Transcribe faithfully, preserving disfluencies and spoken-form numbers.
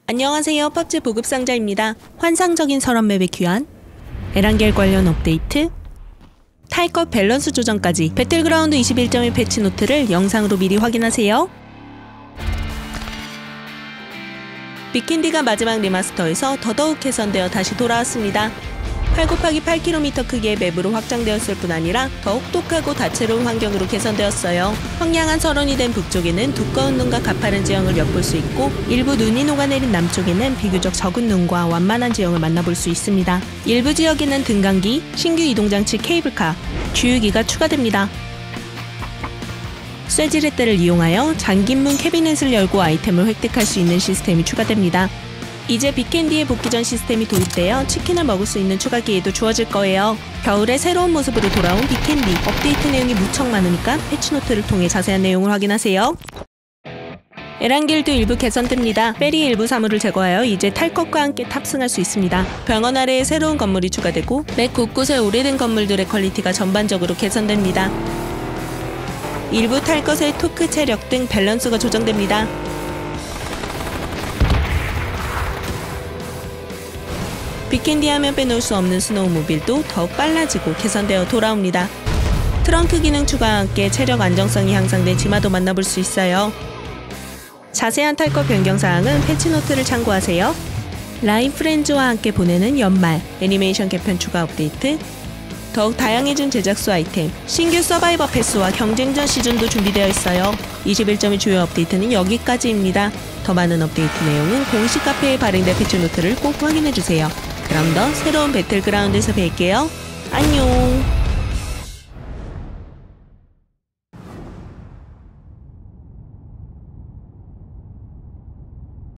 안녕하세요. 펍지 보급상자입니다. 환상적인 설원맵의 귀환, 에란겔 관련 업데이트, 탈 것 밸런스 조정까지 배틀그라운드 이십일 점 일 패치 노트를 영상으로 미리 확인하세요. 비킨디가 마지막 리마스터에서 더더욱 개선되어 다시 돌아왔습니다. 팔 곱하기 팔 킬로미터 크기의 맵으로 확장되었을 뿐 아니라 더욱 똑하고 다채로운 환경으로 개선되었어요. 황량한 설원이 된 북쪽에는 두꺼운 눈과 가파른 지형을 엿볼 수 있고, 일부 눈이 녹아내린 남쪽에는 비교적 적은 눈과 완만한 지형을 만나볼 수 있습니다. 일부 지역에는 등강기, 신규 이동장치 케이블카, 주유기가 추가됩니다. 쇠지렛대를 이용하여 잠긴 문 캐비넷을 열고 아이템을 획득할 수 있는 시스템이 추가됩니다. 이제 빅캔디의 복귀 전 시스템이 도입되어 치킨을 먹을 수 있는 추가 기회도 주어질 거예요. 겨울의 새로운 모습으로 돌아온 빅캔디, 업데이트 내용이 무척 많으니까 패치노트를 통해 자세한 내용을 확인하세요. 에란겔도 일부 개선됩니다. 페리 일부 사물을 제거하여 이제 탈 것과 함께 탑승할 수 있습니다. 병원 아래에 새로운 건물이 추가되고, 맵 곳곳의 오래된 건물들의 퀄리티가 전반적으로 개선됩니다. 일부 탈 것의 토크, 체력 등 밸런스가 조정됩니다. 빅캔디 하면 빼놓을 수 없는 스노우모빌도 더욱 빨라지고 개선되어 돌아옵니다. 트렁크 기능 추가와 함께 체력 안정성이 향상된 지마도 만나볼 수 있어요. 자세한 탈 것 변경사항은 패치노트를 참고하세요. 라인 프렌즈와 함께 보내는 연말, 애니메이션 개편 추가 업데이트, 더욱 다양해진 제작소 아이템, 신규 서바이버 패스와 경쟁전 시즌도 준비되어 있어요. 이십일 점의 주요 업데이트는 여기까지입니다. 더 많은 업데이트 내용은 공식 카페에 발행된 패치노트를 꼭 확인해주세요. 그럼 더 새로운 배틀그라운드에서 뵐게요. 안녕.